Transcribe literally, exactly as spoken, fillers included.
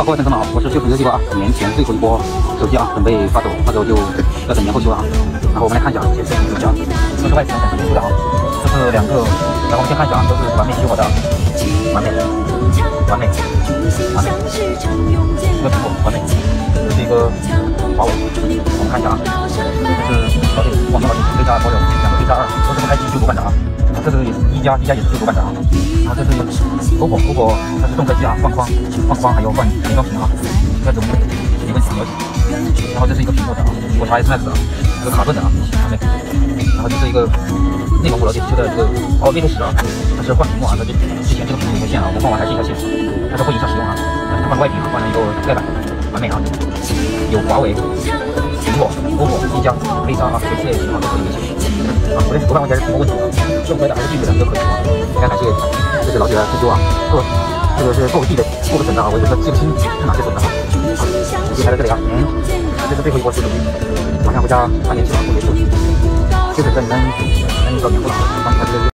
啊，各位同志们好，我是旧品日记吧。年前最后一波手机啊，准备发走，到时候就要等年后修了啊。然后我们来看一下前视手机啊，这是外屏很突出的啊，这是两个。然后我们先看一下啊，都是完美修好的，完美，完美，完美，一个苹果完美，这是一个华为。我们看一下啊，这是老铁广东老铁飞加保有两个飞加二，都是不开机修图半掌啊。这是一加一加也是修图半掌啊。然后这是 O P P O， O P P O 它是动车机啊，换框、换框还有换原装屏啊，应该怎么没问题没问题。然后这是一个苹果的啊，苹果 X S Max 的，这个卡顿的啊，完美。然后这是一个内蒙古老铁修的这个哦 Mate 十啊，它是换屏幕啊，它这之前这个屏幕有条线啊，我换完还是一条线，它是会影响使用啊。它换个外屏啊，换了一个盖板，完美啊。有华为、苹果、O P P O、一加、黑鲨啊，这些型号都可以维修啊。我这头版问题还是屏幕问题啊，正规的还是 G 的都可以修啊。非常感谢这是老铁的支修啊，做这个是做个 G 的做个省的啊，我有时候记不清是哪些省的啊。手机还在这里啊，嗯，这是最后一波修手机，马上回家半年期了，过节休息，就是等你们等你到年后了，刚才这个。